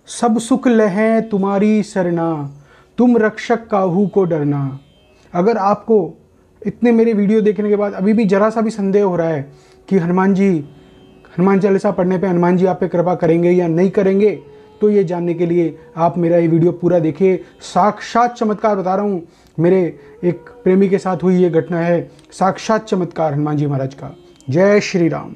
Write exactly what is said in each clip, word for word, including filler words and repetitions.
सब सुख लहें तुम्हारी सरना, तुम रक्षक काहू को डरना। अगर आपको इतने मेरे वीडियो देखने के बाद अभी भी जरा सा भी संदेह हो रहा है कि हनुमान जी, हनुमान चालीसा पढ़ने पे हनुमान जी आप पे कृपा करेंगे या नहीं करेंगे, तो ये जानने के लिए आप मेरा ये वीडियो पूरा देखिए। साक्षात चमत्कार बता रहा हूँ, मेरे एक प्रेमी के साथ हुई ये घटना है, साक्षात चमत्कार हनुमान जी महाराज का। जय श्री राम।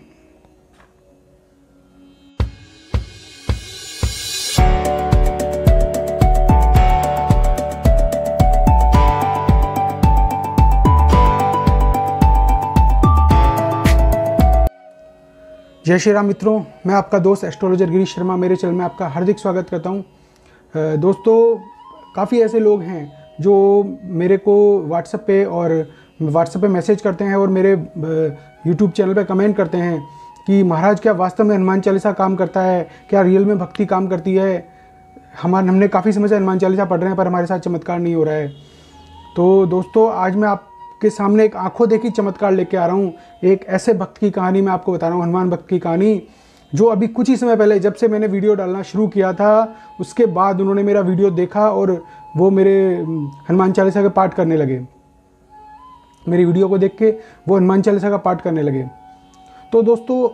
जय श्री राम मित्रों, मैं आपका दोस्त एस्ट्रोलॉजर गिरीश शर्मा मेरे चैनल में आपका हार्दिक स्वागत करता हूं। दोस्तों, काफ़ी ऐसे लोग हैं जो मेरे को व्हाट्सएप पे और व्हाट्सएप पे मैसेज करते हैं और मेरे यूट्यूब चैनल पे कमेंट करते हैं कि महाराज क्या वास्तव में हनुमान चालीसा काम करता है, क्या रियल में भक्ति काम करती है। हमारे हमने काफ़ी समय से हनुमान चालीसा पढ़ रहे हैं पर हमारे साथ चमत्कार नहीं हो रहा है। तो दोस्तों, आज मैं आप के सामने एक आंखों देखी चमत्कार लेके आ रहा हूँ। एक ऐसे भक्त की कहानी मैं आपको बता रहा हूँ, हनुमान भक्त की कहानी, जो अभी कुछ ही समय पहले, जब से मैंने वीडियो डालना शुरू किया था, उसके बाद उन्होंने मेरा वीडियो देखा और वो मेरे हनुमान चालीसा का पाठ करने लगे। मेरी वीडियो को देख के वो हनुमान चालीसा का पाठ करने लगे। तो दोस्तों,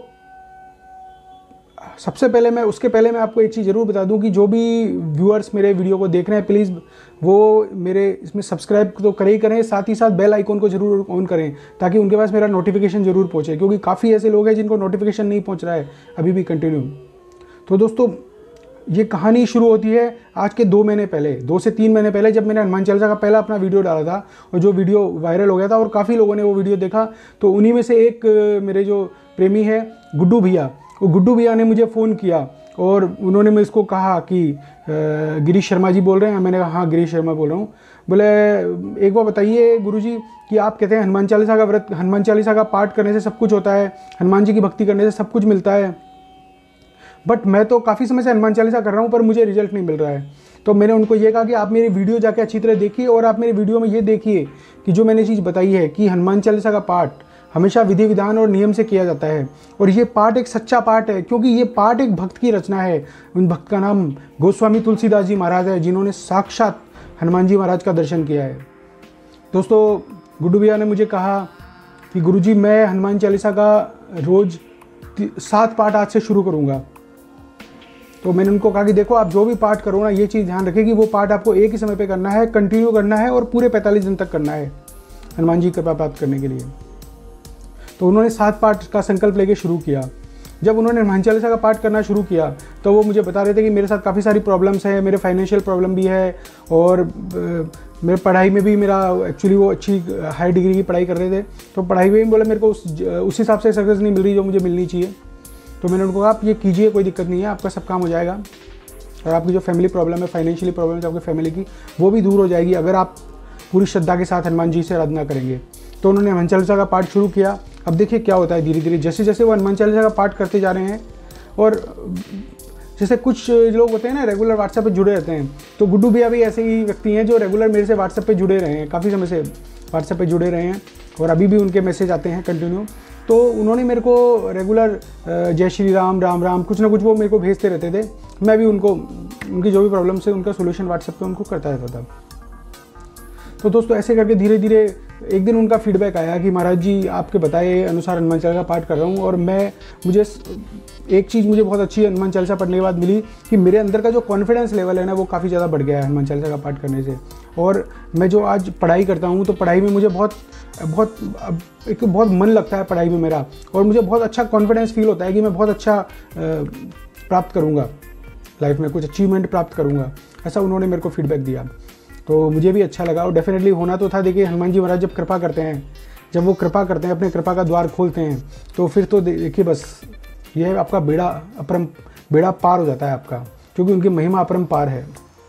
सबसे पहले मैं उसके पहले मैं आपको एक चीज़ ज़रूर बता दूं कि जो भी व्यूअर्स मेरे वीडियो को देख रहे हैं, प्लीज़ वो मेरे इसमें सब्सक्राइब तो करें ही करें, साथ ही साथ बेल आइकन को ज़रूर ऑन करें ताकि उनके पास मेरा नोटिफिकेशन ज़रूर पहुंचे, क्योंकि काफ़ी ऐसे लोग हैं जिनको नोटिफिकेशन नहीं पहुंच रहा है अभी भी कंटिन्यू। तो दोस्तों, ये कहानी शुरू होती है आज के दो महीने पहले, दो से तीन महीने पहले, जब मैंने हनुमान चालीसा का पहला अपना वीडियो डाला था और जो वीडियो वायरल हो गया था और काफ़ी लोगों ने वो वीडियो देखा। तो उन्हीं में से एक मेरे जो प्रेमी है गुड्डू भैया, वो गुड्डू भैया ने मुझे फ़ोन किया और उन्होंने मैं इसको कहा कि गिरीश शर्मा जी बोल रहे हैं। मैंने कहा हाँ गिरीश शर्मा बोल रहा हूँ। बोले एक बार बताइए गुरुजी कि आप कहते हैं हनुमान चालीसा का व्रत, हनुमान चालीसा का पाठ करने से सब कुछ होता है, हनुमान जी की भक्ति करने से सब कुछ मिलता है, बट मैं तो काफ़ी समय से हनुमान चालीसा कर रहा हूँ पर मुझे रिजल्ट नहीं मिल रहा है। तो मैंने उनको ये कहा कि आप मेरी वीडियो जाके अच्छी तरह देखिए और आप मेरी वीडियो में ये देखिए कि जो मैंने चीज़ बताई है कि हनुमान चालीसा का पाठ हमेशा विधि विधान और नियम से किया जाता है और ये पाठ एक सच्चा पाठ है, क्योंकि ये पाठ एक भक्त की रचना है। उन भक्त का नाम गोस्वामी तुलसीदास जी महाराज है, जिन्होंने साक्षात हनुमान जी महाराज का दर्शन किया है। दोस्तों, गुड्डू भैया ने मुझे कहा कि गुरुजी मैं हनुमान चालीसा का रोज़ सात पाठ आज से शुरू करूँगा। तो मैंने उनको कहा कि देखो, आप जो भी पाठ करो ना, ये चीज़ ध्यान रखें कि वो पाठ आपको एक ही समय पे करना है, कंटिन्यू करना है और पूरे पैंतालीस दिन तक करना है हनुमान जी कृपा प्राप्त करने के लिए। तो उन्होंने सात पाठ का संकल्प लेके शुरू किया। जब उन्होंने हनुमान चालीसा का पाठ करना शुरू किया तो वो मुझे बता रहे थे कि मेरे साथ काफ़ी सारी प्रॉब्लम्स हैं, मेरे फाइनेंशियल प्रॉब्लम भी है और मेरे पढ़ाई में भी मेरा एक्चुअली वो अच्छी हाई डिग्री की पढ़ाई कर रहे थे, तो पढ़ाई में भी बोला मेरे को उस उस हिसाब से सक्सेस नहीं मिल रही जो मुझे मिलनी चाहिए। तो मैंने उनको कहा आप ये कीजिए, कोई दिक्कत नहीं है, आपका सब काम हो जाएगा और आपकी जो फैमिली प्रॉब्लम है, फाइनेंशियली प्रॉब्लम है आपकी फैमिली की, वो भी दूर हो जाएगी अगर आप पूरी श्रद्धा के साथ हनुमान जी से आराधना करेंगे। तो उन्होंने हनुमान चालीसा का पाठ शुरू किया। अब देखिए क्या होता है, धीरे धीरे जैसे जैसे वो हनुमान चालीसा का पाठ करते जा रहे हैं और जैसे कुछ लोग होते हैं ना रेगुलर व्हाट्सएप पे जुड़े रहते हैं, तो गुड्डू भैया भी ऐसे ही व्यक्ति हैं जो रेगुलर मेरे से व्हाट्सएप पे जुड़े रहे हैं, काफ़ी समय से व्हाट्सएप पे जुड़े रहे हैं और अभी भी उनके मैसेज आते हैं कंटिन्यू। तो उन्होंने मेरे को रेगुलर जय श्री राम, राम राम, कुछ ना कुछ वो मेरे को भेजते रहते थे। मैं भी उनको उनकी जो भी प्रॉब्लम्स है उनका सोल्यूशन व्हाट्सएप पे उनको करता रहता था। तो दोस्तों, ऐसे करके धीरे धीरे एक दिन उनका फीडबैक आया कि महाराज जी आपके बताए अनुसार हनुमान चालीसा का पाठ कर रहा हूँ और मैं मुझे एक चीज़ मुझे बहुत अच्छी हनुमान चालीसा पढ़ने के बाद मिली कि मेरे अंदर का जो कॉन्फिडेंस लेवल है ना, वो काफ़ी ज़्यादा बढ़ गया है हनुमान चालीसा का पाठ करने से। और मैं जो आज पढ़ाई करता हूँ तो पढ़ाई में मुझे बहुत बहुत एक बहुत मन लगता है पढ़ाई में मेरा, और मुझे बहुत अच्छा कॉन्फिडेंस फील होता है कि मैं बहुत अच्छा प्राप्त करूँगा लाइफ में, कुछ अचीवमेंट प्राप्त करूँगा, ऐसा उन्होंने मेरे को फीडबैक दिया। तो मुझे भी अच्छा लगा और डेफिनेटली होना तो था। देखिए, हनुमान जी महाराज जब कृपा करते हैं, जब वो कृपा करते हैं, अपने कृपा का द्वार खोलते हैं, तो फिर तो देखिए बस ये आपका बेड़ा अपरम बेड़ा पार हो जाता है आपका, क्योंकि उनकी महिमा अपरंपार है।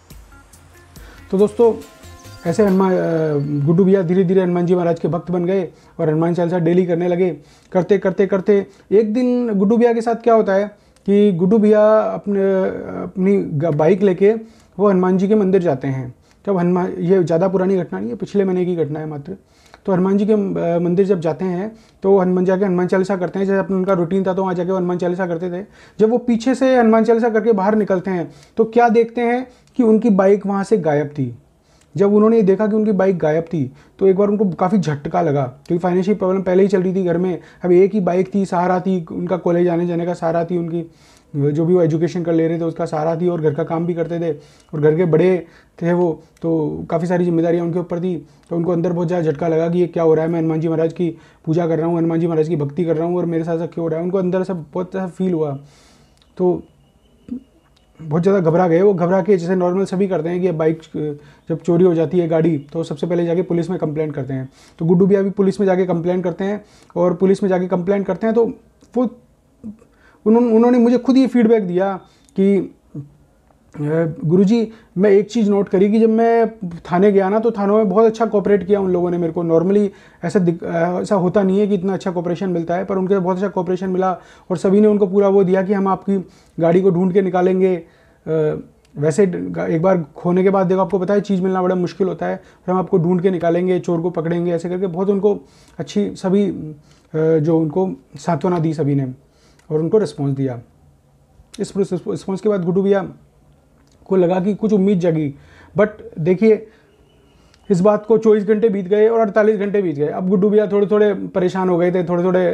तो दोस्तों, ऐसे हनुमान गुड्डू भैया धीरे धीरे हनुमान जी महाराज के भक्त बन गए और हनुमान चालीसा डेली करने लगे। करते करते करते एक दिन गुड्डू भैया के साथ क्या होता है कि गुड्डू भैया अपने अपनी बाइक लेके वो हनुमान जी के मंदिर जाते हैं। जब हनुमान, ये ज़्यादा पुरानी घटना नहीं है, पिछले महीने की घटना है मात्र। तो हनुमान जी के अ, मंदिर जब जाते हैं तो हनुमान जाके हनुमान चालीसा करते हैं, जैसे अपना उनका रूटीन था तो वहाँ जाके वो हनुमान चालीसा करते थे। जब वो पीछे से हनुमान चालीसा करके बाहर निकलते हैं तो क्या देखते हैं कि उनकी बाइक वहाँ से गायब थी। जब उन्होंने ये देखा कि उनकी बाइक गायब थी तो एक बार उनको काफ़ी झटका लगा, क्योंकि फाइनेंशियल प्रॉब्लम पहले ही चल रही थी घर में। अब एक ही बाइक थी, सहारा थी, उनका कॉलेज आने जाने का सहारा थी, उनकी जो भी वो एजुकेशन कर ले रहे थे उसका सहारा थी, और घर का काम भी करते थे और घर के बड़े थे वो, तो काफ़ी सारी जिम्मेदारियाँ उनके ऊपर थी। तो उनको अंदर बहुत ज़्यादा झटका लगा कि ये क्या हो रहा है, मैं हनुमान जी महाराज की पूजा कर रहा हूँ, हनुमान जी महाराज की भक्ति कर रहा हूँ और मेरे साथ ऐसा क्यों हो रहा है। उनको अंदर सब बहुत ऐसा फील हुआ, तो बहुत ज़्यादा घबरा गए। वो घबरा के जैसे नॉर्मल सभी करते हैं कि अब बाइक जब चोरी हो जाती है गाड़ी तो सबसे पहले जाके पुलिस में कंप्लेंट करते हैं। तो गुड्डू भैया भी पुलिस में जाके कंप्लेंट करते हैं, और पुलिस में जाके कंप्लेंट करते हैं तो वो उन्होंने उन्होंने मुझे खुद ये फीडबैक दिया कि गुरुजी, मैं एक चीज़ नोट करी कि जब मैं थाने गया ना तो थानों में बहुत अच्छा कोऑपरेट किया उन लोगों ने मेरे को। नॉर्मली ऐसा ऐसा होता नहीं है कि इतना अच्छा कोऑपरेशन मिलता है, पर उनके बहुत अच्छा कोऑपरेशन मिला और सभी ने उनको पूरा वो दिया कि हम आपकी गाड़ी को ढूंढ के निकालेंगे। वैसे एक बार खोने के बाद देखो आपको पता है चीज़ मिलना बड़ा मुश्किल होता है, फिर हम आपको ढूंढ के निकालेंगे, चोर को पकड़ेंगे, ऐसे करके बहुत उनको अच्छी सभी जो उनको सांत्वना दी सभी ने और उनको रिस्पॉन्स दिया। इस रिस्पॉन्स के बाद गुड्डू भैया को लगा कि कुछ उम्मीद जगी। बट देखिए इस बात को चौबीस घंटे बीत गए और अड़तालीस घंटे बीत गए। अब गुड्डू भैया थोड़े थोड़े परेशान हो गए थे, थोड़े थोड़े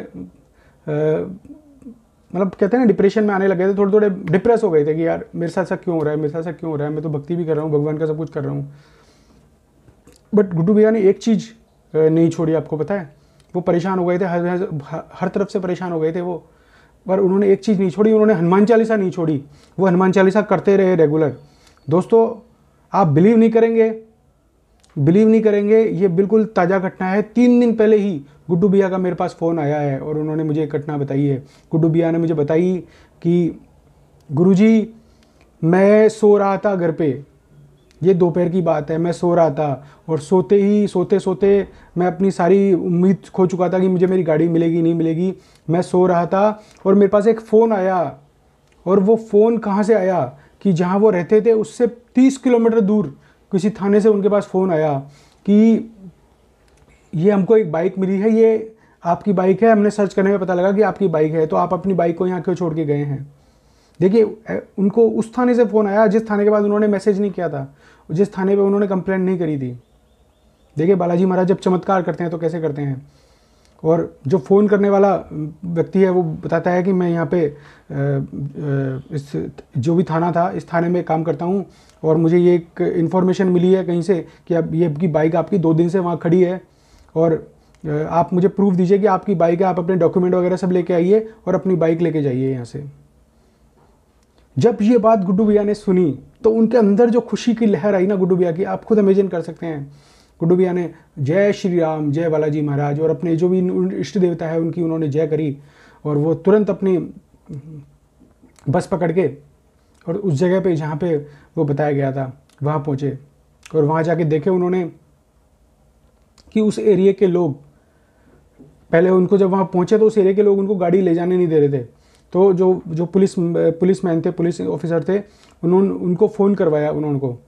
मतलब कहते हैं ना डिप्रेशन में आने लगे थे, थोड़े थोड़े डिप्रेस हो गए थे कि यार मेरे साथ ऐसा क्यों हो रहा है, मेरे साथ ऐसा क्यों हो रहा है, मैं तो भक्ति भी कर रहा हूँ, भगवान का सब कुछ कर रहा हूँ। बट गुड्डू भैया ने एक चीज़ नहीं छोड़ी, आपको पता है। वो परेशान हो गए थे, हर हर तरफ से परेशान हो गए थे वो, पर उन्होंने एक चीज़ नहीं छोड़ी, उन्होंने हनुमान चालीसा नहीं छोड़ी। वो हनुमान चालीसा करते रहे रेगुलर। दोस्तों आप बिलीव नहीं करेंगे, बिलीव नहीं करेंगे, ये बिल्कुल ताज़ा घटना है। तीन दिन पहले ही गुड्डू भैया का मेरे पास फ़ोन आया है और उन्होंने मुझे एक घटना बताई है। गुड्डू भैया ने मुझे बताई कि गुरुजी मैं सो रहा था घर पे, ये दोपहर की बात है, मैं सो रहा था और सोते ही सोते सोते मैं अपनी सारी उम्मीद खो चुका था कि मुझे मेरी गाड़ी मिलेगी नहीं मिलेगी। मैं सो रहा था और मेरे पास एक फ़ोन आया, और वो फ़ोन कहाँ से आया कि जहाँ वो रहते थे उससे तीस किलोमीटर दूर किसी थाने से उनके पास फ़ोन आया कि ये हमको एक बाइक मिली है, ये आपकी बाइक है, हमने सर्च करने में पता लगा कि आपकी बाइक है, तो आप अपनी बाइक को यहाँ क्यों छोड़ के गए हैं। देखिए उनको उस थाने से फ़ोन आया जिस थाने के बाद उन्होंने मैसेज नहीं किया था, जिस थाने पे उन्होंने कंप्लेंट नहीं करी थी। देखिए बालाजी महाराज जब चमत्कार करते हैं तो कैसे करते हैं। और जो फ़ोन करने वाला व्यक्ति है वो बताता है कि मैं यहाँ पे इस जो भी थाना था इस थाने में काम करता हूँ और मुझे ये एक इन्फॉर्मेशन मिली है कहीं से कि अब ये आपकी बाइक आपकी दो दिन से वहाँ खड़ी है और आप मुझे प्रूफ दीजिए कि आपकी बाइक है, आप अपने डॉक्यूमेंट वगैरह सब लेके आइए और अपनी बाइक लेके जाइए यहाँ से। जब ये बात गुड्डू भैया ने सुनी तो उनके अंदर जो खुशी की लहर आई ना गुड्डू भैया की, आप खुद इमेजिन कर सकते हैं। गुड्डू भैया ने जय श्री राम, जय बालाजी महाराज और अपने जो भी इष्ट देवता है उनकी उन्होंने जय करी, और वो तुरंत अपनी बस पकड़ के और उस जगह पे जहाँ पे वो बताया गया था वहाँ पहुँचे। और वहाँ जाके देखे उन्होंने कि उस एरिया के लोग, पहले उनको जब वहाँ पहुँचे तो उस एरिया के लोग उनको गाड़ी ले जाने नहीं दे रहे थे। तो जो जो पुलिस पुलिस मैन थे, पुलिस ऑफिसर थे, उन्होंने उनको फ़ोन करवाया। उन्होंने को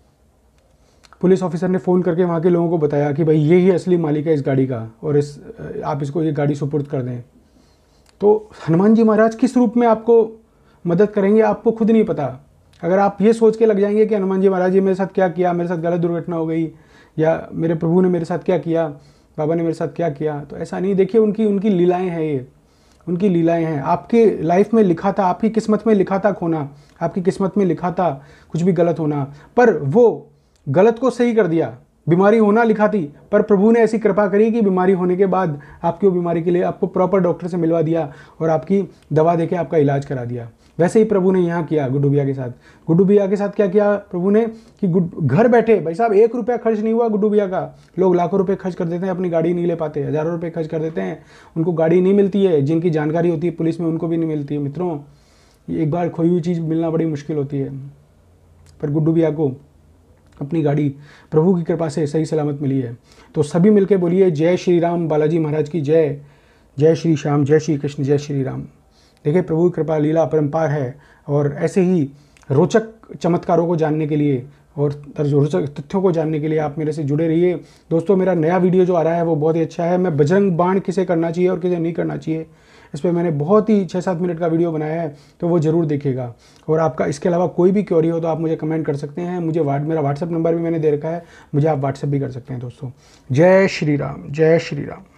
पुलिस ऑफिसर ने फ़ोन करके वहाँ के लोगों को बताया कि भाई ये ही असली मालिक है इस गाड़ी का और इस आप इसको ये गाड़ी सुपुर्द कर दें। तो हनुमान जी महाराज किस रूप में आपको मदद करेंगे आपको खुद नहीं पता। अगर आप ये सोच के लग जाएंगे कि हनुमान जी महाराज जी मेरे साथ क्या किया, मेरे साथ गलत दुर्घटना हो गई, या मेरे प्रभु ने मेरे साथ क्या किया, बाबा ने मेरे साथ क्या किया, तो ऐसा नहीं। देखिए उनकी उनकी लीलाएँ हैं, ये उनकी लीलाएं हैं। आपकी लाइफ में लिखा था, आपकी किस्मत में लिखा था खोना, आपकी किस्मत में लिखा था कुछ भी गलत होना, पर वो गलत को सही कर दिया। बीमारी होना लिखा थी पर प्रभु ने ऐसी कृपा करी कि बीमारी होने के बाद आपकी वो बीमारी के लिए आपको प्रॉपर डॉक्टर से मिलवा दिया और आपकी दवा देके आपका इलाज करा दिया। वैसे ही प्रभु ने यहाँ किया गुड्डू भैया के साथ। गुड्डू भैया के साथ क्या किया प्रभु ने कि घर बैठे, भाई साहब एक रुपया खर्च नहीं हुआ गुड्डू भैया का। लोग लाखों रुपए खर्च कर देते हैं, अपनी गाड़ी नहीं ले पाते, हज़ारों रुपए खर्च कर देते हैं, उनको गाड़ी नहीं मिलती है। जिनकी जानकारी होती है पुलिस में उनको भी नहीं मिलती है। मित्रों एक बार खोई हुई चीज़ मिलना बड़ी मुश्किल होती है, पर गुड्डू भैया को अपनी गाड़ी प्रभु की कृपा से सही सलामत मिली है। तो सभी मिलके बोलिए जय श्री राम, बालाजी महाराज की जय, जय श्री श्याम, जय श्री कृष्ण, जय श्री राम। देखिए प्रभु की कृपा लीला अपरंपार है और ऐसे ही रोचक चमत्कारों को जानने के लिए और रोचक तथ्यों को जानने के लिए आप मेरे से जुड़े रहिए। दोस्तों, मेरा नया वीडियो जो आ रहा है वो बहुत ही अच्छा है। मैं बजरंग बाण किसे करना चाहिए और किसे नहीं करना चाहिए, इस पर मैंने बहुत ही छः सात मिनट का वीडियो बनाया है, तो वो ज़रूर देखिएगा। और आपका इसके अलावा कोई भी क्वेरी हो तो आप मुझे कमेंट कर सकते हैं। मुझे वाट मेरा व्हाट्सअप नंबर भी मैंने दे रखा है, मुझे आप व्हाट्सअप भी कर सकते हैं। दोस्तों, जय श्री राम, जय श्री राम।